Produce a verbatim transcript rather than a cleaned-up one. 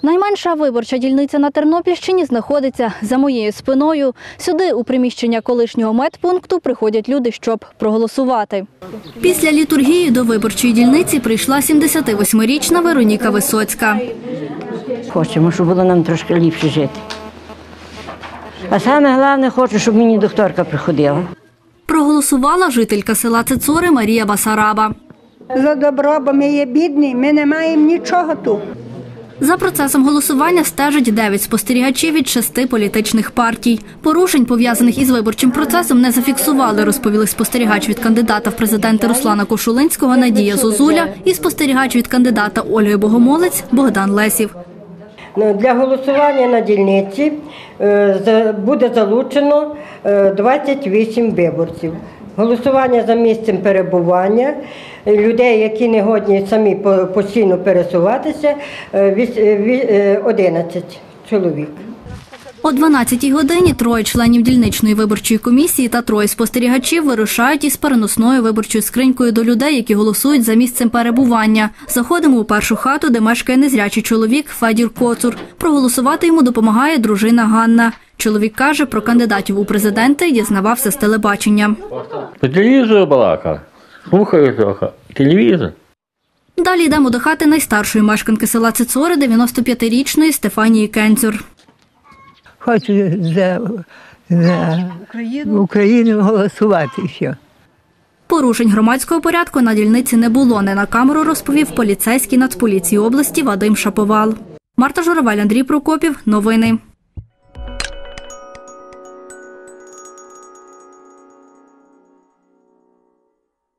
Найменша виборча дільниця на Тернопільщині знаходиться за моєю спиною. Сюди, у приміщення колишнього медпункту, приходять люди, щоб проголосувати. Після літургії до виборчої дільниці прийшла сімдесятивосьмирічна Вероніка Висоцька. Хочемо, щоб було нам трошки ліпше жити. А саме головне, хочу, щоб мені докторка приходила. Проголосувала жителька села Цицори Марія Басараба. За добро, бо ми є бідні, ми не маємо нічого тут. За процесом голосування стежать дев'ять спостерігачів від шести політичних партій. Порушень, пов'язаних із виборчим процесом, не зафіксували, розповіли спостерігач від кандидата в президенти Руслана Кошулинського Надія Зозуля і спостерігач від кандидата Ольги Богомолець Богдан Лесів. Для голосування на дільниці буде залучено двадцять вісім виборців. Голосування за місцем перебування, людей, які не годні самі постійно пересуватися, одинадцять чоловік. О дванадцятій годині троє членів дільничної виборчої комісії та троє спостерігачів вирушають із переносною виборчою скринькою до людей, які голосують за місцем перебування. Заходимо у першу хату, де мешкає незрячий чоловік Федір Коцур. Проголосувати йому допомагає дружина Ганна. Чоловік каже, про кандидатів у президенти дізнавався з телебачення. По телевізору балакав, слухаю трохи, телевізор. Далі йдемо до хати найстаршої мешканки села Цицори, дев'яностоп'ятирічної Стефанії Кенцюр. Хочу за, за Україну? Україну голосувати ще. Порушень громадського порядку на дільниці не було. Не на камеру розповів поліцейський Нацполіції області Вадим Шаповал. Марта Журавель, Андрій Прокопів. Новини.